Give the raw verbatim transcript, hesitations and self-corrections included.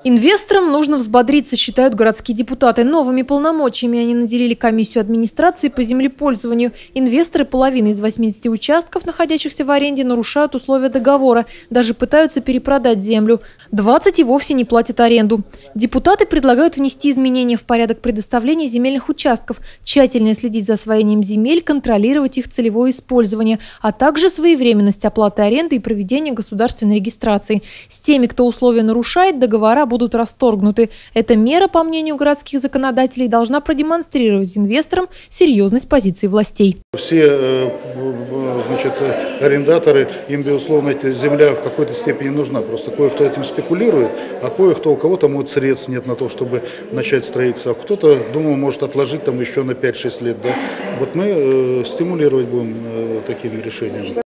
Инвесторам нужно взбодриться, считают городские депутаты. Новыми полномочиями они наделили комиссию администрации по землепользованию. Инвесторы половины из восьмидесяти участков, находящихся в аренде, нарушают условия договора. Даже пытаются перепродать землю. двадцать и вовсе не платят аренду. Депутаты предлагают внести изменения в порядок предоставления земельных участков, тщательно следить за освоением земель, контролировать их целевое использование, а также своевременность оплаты аренды и проведения государственной регистрации. С теми, кто условия нарушает, договора будут расторгнуты. Эта мера, по мнению городских законодателей, должна продемонстрировать инвесторам серьезность позиции властей. Все значит, арендаторы, им, безусловно, эта земля в какой-то степени нужна. Просто кое-кто этим спекулирует, а кое-кто, у кого-то, может, средств нет на то, чтобы начать строительство, а кто-то, думаю, может отложить там еще на пять-шесть лет. Да? Вот мы э, стимулировать будем э, такими решениями.